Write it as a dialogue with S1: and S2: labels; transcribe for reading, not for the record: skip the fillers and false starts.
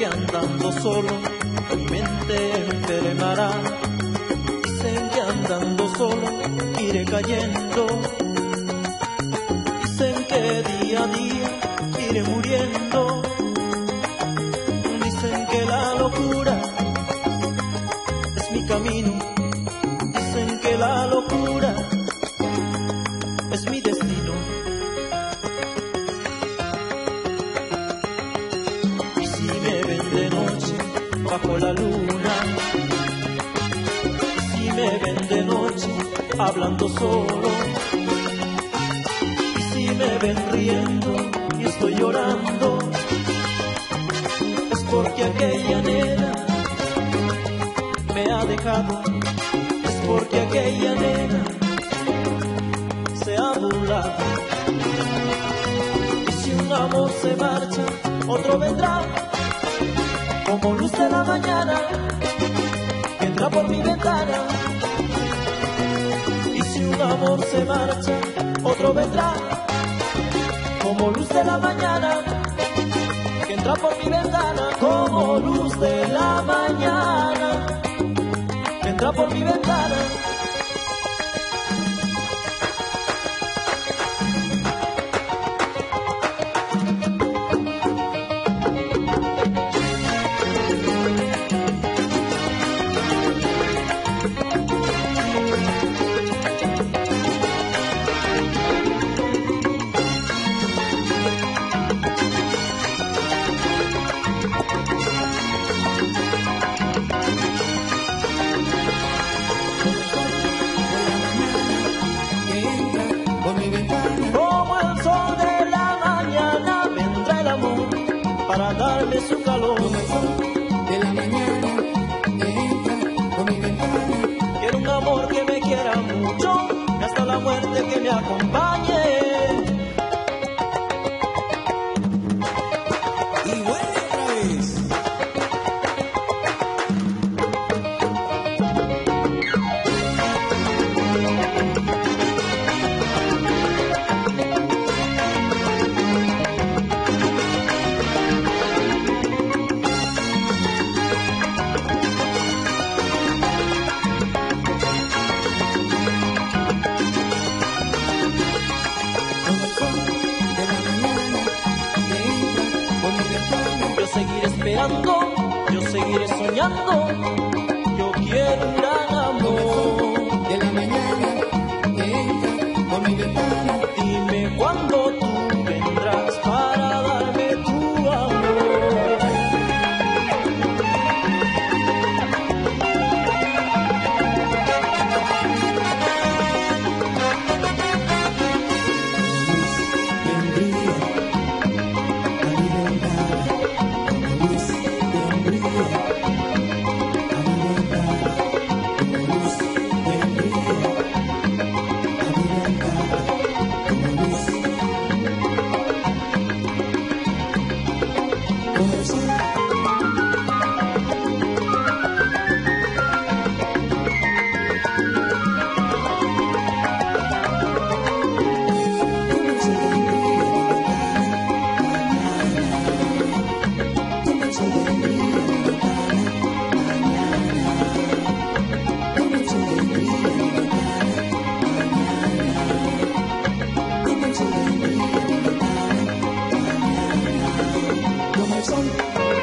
S1: andando solo mi mente enfermará. Dicen que andando solo iré cayendo. Dicen que día a día iré muriendo. Dicen que la locura es mi camino. Dicen que la locura es mi destino. Y si me ven de noche bajo la luna, y si me ven de noche hablando solo, y si me ven riendo y estoy llorando, es porque aquella nena me ha dejado, es porque aquella nena se ha burlado. Y si un amor se marcha, otro vendrá, como luz de la mañana, que entra por mi ventana. Y si un amor se marcha, otro vendrá, como luz de la mañana, que entra por mi ventana, como luz de la mañana, que entra por mi ventana. Como el sol de la mañana vendrá el amor para darme su calor.
S2: Como el sol de la mañana entra por mi ventana.
S1: Quiero un amor que me quiera mucho y hasta la muerte que me acompañe.
S2: Y vuelve otra vez.
S1: Yo seguiré esperando, yo seguiré soñando, yo quiero un gran amor.
S2: De la mañana entra por mi ventana.
S1: Dime cuándo tú vendrás para darme tu amor.
S2: Como el sol